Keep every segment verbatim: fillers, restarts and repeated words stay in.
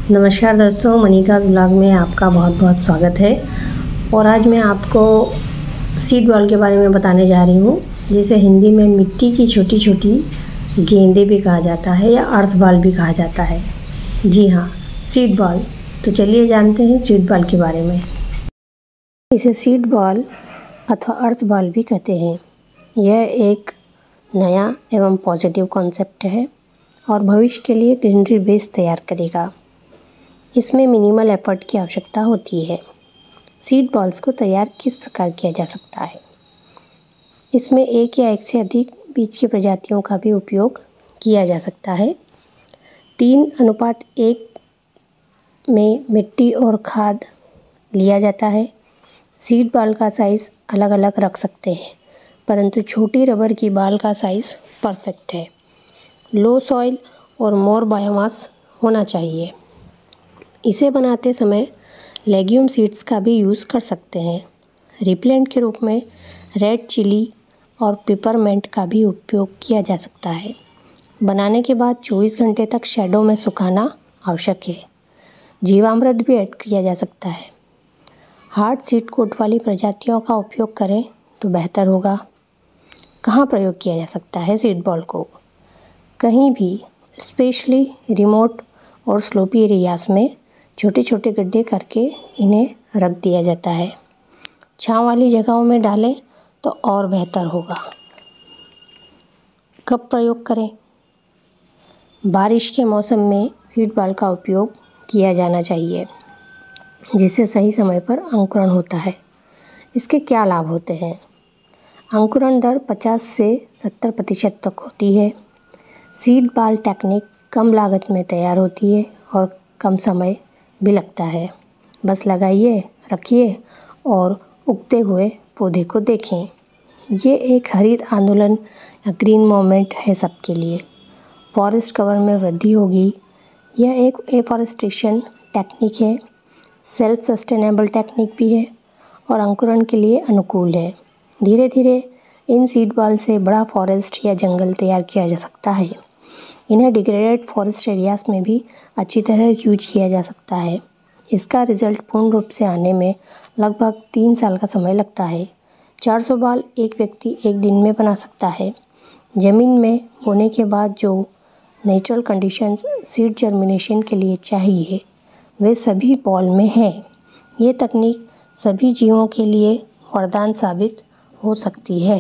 नमस्कार दोस्तों, मनिकाज़ ब्लॉग में आपका बहुत बहुत स्वागत है। और आज मैं आपको सीड बॉल के बारे में बताने जा रही हूँ, जिसे हिंदी में मिट्टी की छोटी छोटी गेंदें भी कहा जाता है या अर्थ बॉल भी कहा जाता है। जी हाँ, सीड बॉल। तो चलिए जानते हैं सीड बॉल के बारे में। इसे सीड बॉल अथवा अर्थ बॉल भी कहते हैं। यह एक नया एवं पॉजिटिव कॉन्सेप्ट है और भविष्य के लिए ग्रीनरी बेस तैयार करेगा। इसमें मिनिमल एफर्ट की आवश्यकता होती है। सीड बॉल्स को तैयार किस प्रकार किया जा सकता है? इसमें एक या एक से अधिक बीज की प्रजातियों का भी उपयोग किया जा सकता है। तीन अनुपात एक में मिट्टी और खाद लिया जाता है। सीड बॉल का साइज़ अलग अलग रख सकते हैं, परंतु छोटी रबर की बॉल का साइज़ परफेक्ट है। लो सॉइल और मोर बायोमास होना चाहिए। इसे बनाते समय लेग्यूम सीड्स का भी यूज़ कर सकते हैं। रिपेलेंट के रूप में रेड चिली और पिपरमेंट का भी उपयोग किया जा सकता है। बनाने के बाद चौबीस घंटे तक शैडो में सुखाना आवश्यक है। जीवामृत भी ऐड किया जा सकता है। हार्ड सीड कोट वाली प्रजातियों का उपयोग करें तो बेहतर होगा। कहाँ प्रयोग किया जा सकता है सीड बॉल को? कहीं भी, स्पेशली रिमोट और स्लोपी एरियाज में छोटे छोटे गड्ढे करके इन्हें रख दिया जाता है। छांव वाली जगहों में डालें तो और बेहतर होगा। कब प्रयोग करें? बारिश के मौसम में सीड बॉल का उपयोग किया जाना चाहिए, जिससे सही समय पर अंकुरण होता है। इसके क्या लाभ होते हैं? अंकुरण दर पचास से सत्तर प्रतिशत तक होती है। सीड बॉल टेक्निक कम लागत में तैयार होती है और कम समय भी लगता है। बस लगाइए, रखिए और उगते हुए पौधे को देखें। ये एक हरित आंदोलन या ग्रीन मूवमेंट है सबके लिए। फॉरेस्ट कवर में वृद्धि होगी। यह एक एफॉरेस्टेशन टेक्निक है, सेल्फ सस्टेनेबल टेक्निक भी है और अंकुरण के लिए अनुकूल है। धीरे धीरे इन सीड बॉल से बड़ा फॉरेस्ट या जंगल तैयार किया जा सकता है। इन्हें डिग्रेडेड फॉरेस्ट एरियाज़ में भी अच्छी तरह यूज किया जा सकता है। इसका रिज़ल्ट पूर्ण रूप से आने में लगभग तीन साल का समय लगता है। चार सौ बॉल एक व्यक्ति एक दिन में बना सकता है। ज़मीन में बोने के बाद जो नेचुरल कंडीशंस सीड जर्मिनेशन के लिए चाहिए, वे सभी बॉल में हैं। ये तकनीक सभी जीवों के लिए वरदान साबित हो सकती है।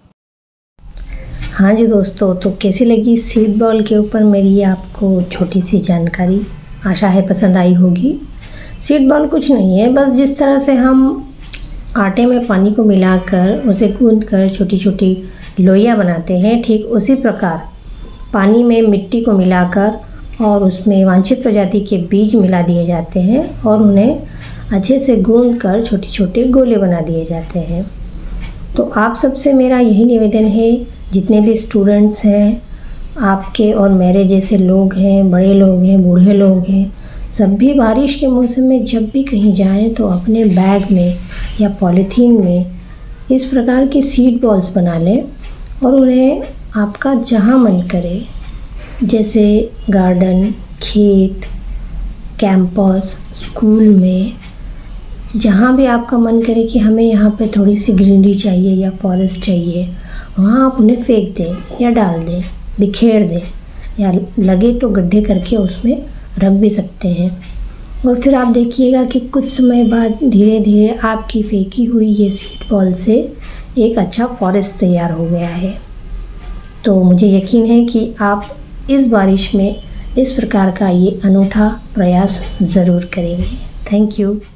हाँ जी दोस्तों, तो कैसी लगी सीड बॉल के ऊपर मेरी आपको छोटी सी जानकारी? आशा है पसंद आई होगी। सीड बॉल कुछ नहीं है, बस जिस तरह से हम आटे में पानी को मिलाकर उसे गूंद कर छोटी छोटी लोइयाँ बनाते हैं, ठीक उसी प्रकार पानी में मिट्टी को मिलाकर और उसमें वांछित प्रजाति के बीज मिला दिए जाते हैं और उन्हें अच्छे से गूंद कर छोटे छोटे गोले बना दिए जाते हैं। तो आप सबसे मेरा यही निवेदन है, जितने भी स्टूडेंट्स हैं, आपके और मेरे जैसे लोग हैं, बड़े लोग हैं, बूढ़े लोग हैं, सब भी बारिश के मौसम में जब भी कहीं जाएं तो अपने बैग में या पॉलीथीन में इस प्रकार की सीड बॉल्स बना लें और उन्हें आपका जहां मन करे, जैसे गार्डन, खेत, कैंपस, स्कूल में, जहाँ भी आपका मन करे कि हमें यहाँ पे थोड़ी सी ग्रीनरी चाहिए या फॉरेस्ट चाहिए, वहाँ आप उन्हें फेंक दें या डाल दें, बिखेर दें, या लगे तो गड्ढे करके उसमें रख भी सकते हैं। और फिर आप देखिएगा कि कुछ समय बाद धीरे धीरे आपकी फेंकी हुई ये सीड बॉल से एक अच्छा फॉरेस्ट तैयार हो गया है। तो मुझे यकीन है कि आप इस बारिश में इस प्रकार का ये अनूठा प्रयास ज़रूर करेंगे। Thank you.